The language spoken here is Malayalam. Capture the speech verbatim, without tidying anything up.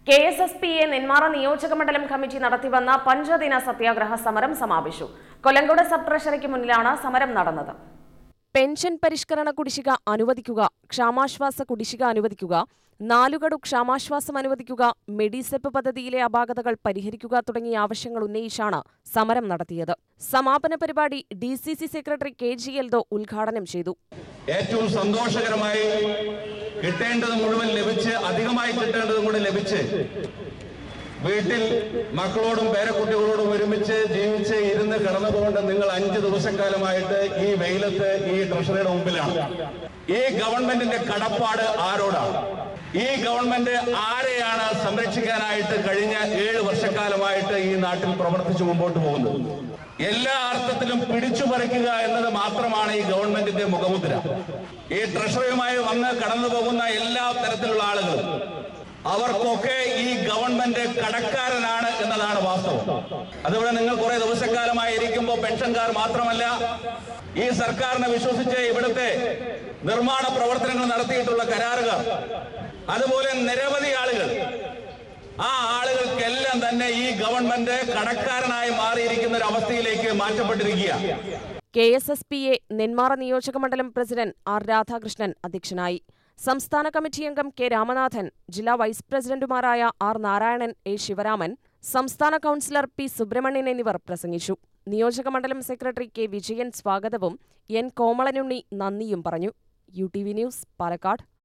K S S P A Nenmara നിയോജകമണ്ഡലം കമ്മിറ്റി നടത്തിവന്ന പഞ്ചദിന സത്യാഗ്രഹ സമരം സമാപിച്ചു. കൊല്ലങ്കോട് സബ് ട്രഷറിക്ക് മുന്നിലാണ് സമരം നടന്നത്. പെൻഷൻ പരിഷ്കരണ കുടിശ്ശിക അനുവദിക്കുക, ക്ഷാമാശ്വാസ കുടിശ്ശിക അനുവദിക്കുക, നാലുകടു ക്ഷാമാശ്വാസം അനുവദിക്കുക, മെഡിസെപ്പ് പദ്ധതിയിലെ അപാകതകൾ പരിഹരിക്കുക തുടങ്ങിയ ആവശ്യങ്ങൾ ഉന്നയിച്ചാണ് സമരം നടത്തിയത്. സമാപന പരിപാടി D C C secretary K G Eldho ഉദ്ഘാടനം ചെയ്തു. ഏറ്റവും സന്തോഷകരമായി കിട്ടേണ്ടത് മുഴുവൻ ലഭിച്ച്, അധികമായി കിട്ടേണ്ടതും കൂടെ ലഭിച്ച്, വീട്ടിൽ മക്കളോടും പേരക്കുട്ടികളോടും ഒരുമിച്ച് ജീവിച്ച് ഇരുന്ന് കിടന്നുകൊണ്ട് നിങ്ങൾ അഞ്ച് ദിവസക്കാലമായിട്ട് ഈ വെയിലത്ത് ഈ ട്രഷറിയുടെ മുമ്പിലാണ്. ഈ ഗവൺമെന്റിന്റെ കടപ്പാട് ആരോടാണ്? ഈ ഗവൺമെന്റ് ആരെയാണ് സംരക്ഷിക്കാനായിട്ട് കഴിഞ്ഞ ഏഴ് വർഷക്കാലമായിട്ട് ഈ നാട്ടിൽ പ്രവർത്തിച്ചു മുമ്പോട്ട് പോകുന്നത്? എല്ലാ അർത്ഥത്തിലും പിടിച്ചു പറിക്കുക എന്നത് മാത്രമാണ് ഈ ഗവൺമെന്റിന്റെ മുഖമുദ്ര. ഈ ട്രഷറിയുമായി വന്ന് കടന്നു പോകുന്ന എല്ലാ തരത്തിലുള്ള ആളുകളും അവർക്കൊക്കെ ഈ ഗവൺമെന്റ് കടക്കാരനാണ് എന്നതാണ് വാസ്തവം. അതുപോലെ നിങ്ങൾ കുറെ ദിവസക്കാലമായി ഇരിക്കുമ്പോൾ പെൻഷൻകാർ മാത്രമല്ല, ഈ സർക്കാരിനെ വിശ്വസിച്ച് ഇവിടുത്തെ നിർമ്മാണ പ്രവർത്തനങ്ങൾ നടത്തിയിട്ടുള്ള കരാറുകാർ, അതുപോലെ നിരവധി ആളുകൾ, ആ ആളുകൾക്കെല്ലാം തന്നെ ഈ ഗവൺമെന്റ് കടക്കാരനായി മാറിയിരിക്കുന്ന ഒരു അവസ്ഥയിലേക്ക് മാറ്റപ്പെട്ടിരിക്കുക. K S S P A Nenmara നിയോജകമണ്ഡലം പ്രസിഡന്റ് ആർ രാധാകൃഷ്ണൻ അധ്യക്ഷനായി. സംസ്ഥാന കമ്മിറ്റി അംഗം കെ രാമനാഥൻ, ജില്ലാ വൈസ് പ്രസിഡന്റുമാരായ ആർ നാരായണൻ, എ ശിവരാമൻ, സംസ്ഥാന കൗൺസിലർ പി സുബ്രഹ്മണ്യൻ എന്നിവർ പ്രസംഗിച്ചു. നിയോജകമണ്ഡലം സെക്രട്ടറി കെ വിജയൻ സ്വാഗതവും എൻ കോമളനുണ്ണി നന്ദിയും പറഞ്ഞു. U T V news, Palakkad.